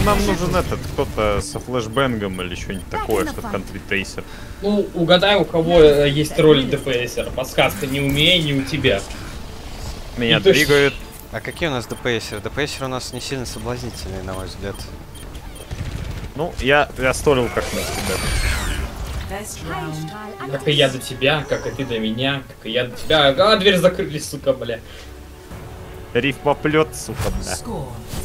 нам нужен этот, кто-то со флешбэнгом или что-нибудь такое, что контритейсер. Ну, угадай, у кого есть роль ДПСера. Подсказка не у меня, не у тебя. Меня двигают. А какие у нас ДПСеры? ДПСеры у нас не сильно соблазнительные, на мой взгляд. Ну, я столил как на себя. Как и я до тебя, как и ты до меня, как и я до тебя. А, дверь закрыли, сука, бля. Риф поплет, сука, бля.